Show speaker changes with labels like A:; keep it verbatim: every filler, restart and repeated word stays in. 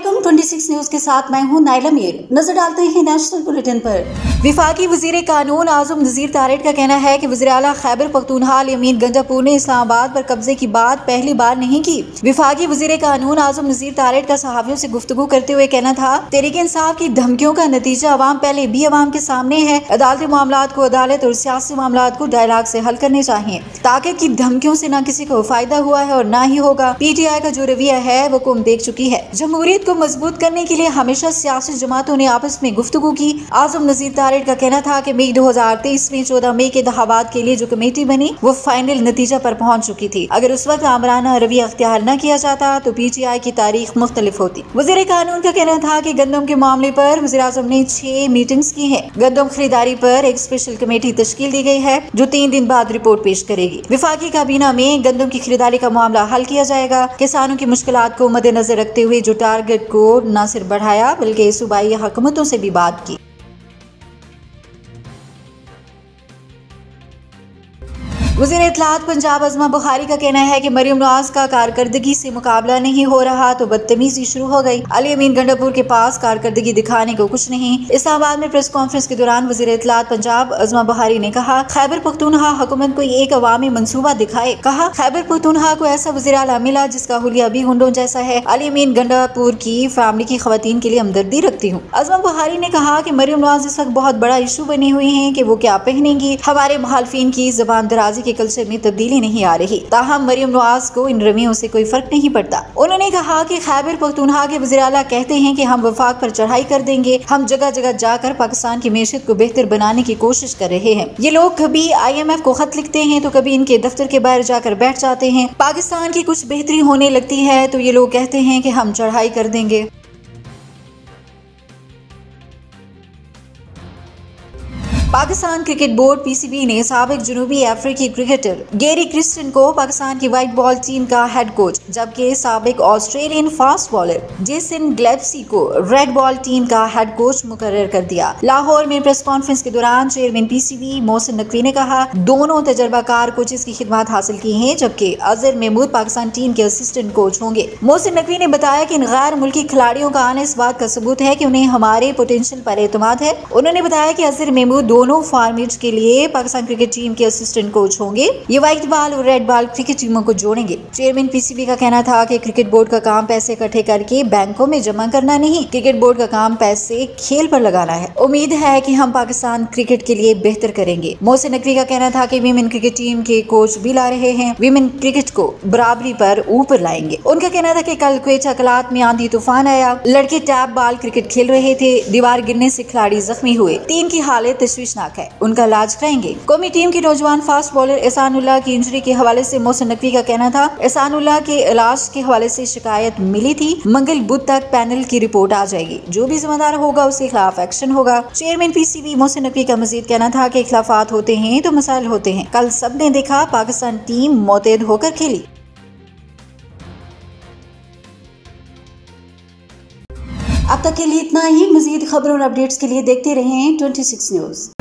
A: अस्सलामुअलैकुम, छब्बीस न्यूज के साथ मैं हूं नाइला मीर। नजर डालते हैं नेशनल बुलेटिन पर। विफाकी वजीर कानून आजम नजीर तारेट का कहना है कि वज़ीर आला खैबर पख्तूनख्वा अमीन गंडापुर ने इस्लामाबाद पर कब्जे की बात पहली बार नहीं की। विफाकी वजीर कानून आजम नजीर तारेट का सहाफियों से गुफ्तगू करते हुए कहना था, तहरीक इंसाफ की धमकियों का नतीजा अवाम पहले भी अवाम के सामने है। अदालती मामलात को अदालत और सियासी मामलात को डायलॉग से हल करने चाहिए। ताकत की धमकियों से न किसी को फायदा हुआ है और न ही होगा। पी टी आई का जो रवैया है वो कौम देख चुकी है। जमहूरियत को मजबूत करने के लिए हमेशा सियासी जमातों ने आपस में गुफ्तगू की। आजम नजीर तारेट का कहना था कि मई दो हजार तेईस में चौदह मई के इंतखाबात के लिए जो कमेटी बनी वो फाइनल नतीजा पर पहुंच चुकी थी। अगर उस वक्त आमराना रवैया अख्तियार न किया जाता तो पी टी आई की तारीख मुख्तलिफ होती। वजीर कानून का कहना था कि गंदम के मामले पर वज़ीर आज़म ने छह मीटिंग्स की है। गंदम खरीदारी पर एक स्पेशल कमेटी तश्कील दी गई है जो तीन दिन बाद रिपोर्ट पेश करेगी। विफाकी काबीना में गंदम की खरीदारी का मामला हल किया जाएगा। किसानों की मुश्किलात को मद्देनजर रखते हुए जो टारगेट को न सिर्फ बढ़ाया बल्कि सूबाई हुकूमतों से भी बात की। वज़ीर इत्तलात पंजाब अज़मा बुखारी का कहना है कि मरियम नवाज का कारकर्दगी से मुकाबला नहीं हो रहा तो बदतमीजी शुरू हो गई। अली अमीन गंडापुर के पास कारकर्दगी दिखाने को कुछ नहीं। इस्लामाबाद में प्रेस कॉन्फ्रेंस के दौरान वज़ीर इत्तलात पंजाब अज़मा बुखारी ने कहा, खैबर पख्तूनख्वा हुकूमत को एक अवामी मंसूबा दिखाए। कहा, खैबर पख्तूनख्वा को ऐसा वज़ीर आला मिला जिसका हुलिया भी हुंडों जैसा है। अली अमीन गंडापुर की फैमिली की खवातीन के लिए हमदर्दी रखती हूँ। अज़मा बुखारी ने कहा कि मरियम नवाज इस वक्त बहुत बड़ा इशू बनी हुई है कि वो क्या पहनेंगी। हमारे मुखालफिन की जबान दराजी के कल्चर में तब्दीली नहीं आ रही। ताहम मरियम नवाज को इन रवैयों से कोई फर्क नहीं पड़ता। उन्होंने कहा कि खैबर पख्तूनख्वा के वज़ीर आला कहते हैं कि हम वफाक पर चढ़ाई कर देंगे। हम जगह जगह जाकर पाकिस्तान की मेशत को बेहतर बनाने की कोशिश कर रहे हैं। ये लोग कभी आई एम एफ को खत लिखते हैं तो कभी इनके दफ्तर के बाहर जाकर बैठ जाते हैं। पाकिस्तान की कुछ बेहतरी होने लगती है तो ये लोग कहते हैं कि हम चढ़ाई कर देंगे। Pakistan cricket board P C B ने साबिक जनूबी अफ्रीकी क्रिकेटर गेरी क्रिस्टन को पाकिस्तान की व्हाइट बॉल टीम का हेड कोच, जबकि साबिक Australian fast bowler Jason Gillespie को रेड बॉल टीम का हेड कोच मुकर्रर कर दिया। लाहौर में प्रेस कॉन्फ्रेंस के दौरान chairman P C B Mohsin Naqvi ने कहा, दोनों तजर्बाकार कोचेस की खिदमत हासिल की हैं, जबकि अजहर महमूद पाकिस्तान टीम के असिस्टेंट कोच होंगे। मोहसिन नकवी ने बताया कि इन गैर मुल्की खिलाड़ियों का आना इस बात का सबूत है कि उन्हें हमारे पोटेंशियल पर एतमाद है। उन्होंने बताया कि अजहर महमूद दोनों फॉर्मेट्स के लिए पाकिस्तान क्रिकेट टीम के असिस्टेंट कोच होंगे। ये व्हाइट बॉल और रेड बॉल क्रिकेट टीमों को जोड़ेंगे। चेयरमैन पी सी बी का कहना था कि क्रिकेट बोर्ड का काम पैसे इकट्ठे करके बैंकों में जमा करना नहीं, क्रिकेट बोर्ड का काम पैसे खेल पर लगाना है। उम्मीद है कि हम पाकिस्तान क्रिकेट के लिए बेहतर करेंगे। मोहसिन नकवी का कहना था कि वीमेन क्रिकेट टीम के कोच भी ला रहे हैं, वीमेन क्रिकेट को बराबरी पर ऊपर लाएंगे। उनका कहना था कि कल क्वेटा कलात में आंधी तूफान आया, लड़के टैप बॉल क्रिकेट खेल रहे थे, दीवार गिरने से खिलाड़ी जख्मी हुए, तीन की हालत तशवीशनाक है, उनका इलाज कराएंगे। कौमी टीम की नौजवान फास्ट बॉलर एहसानुल्लाह की इंजरी के हवाले से मोहसिन नकवी का कहना था, एहसानुल्लाह के इलाज के हवाले से शिकायत मिली थी, मंगल बुध तक पैनल की रिपोर्ट आ जाएगी, जो भी जिम्मेदार होगा उसके खिलाफ एक्शन होगा। Chairman P C B Mohsin Naqvi का मजीद कहना था कि खिलाफात होते हैं तो मसाइल होते हैं। कल सबने देखा पाकिस्तान टीम मोतेद होकर खेली। अब तक के लिए इतना ही। मजीद खबरों और अपडेट्स के लिए देखते रहें छब्बीस न्यूज।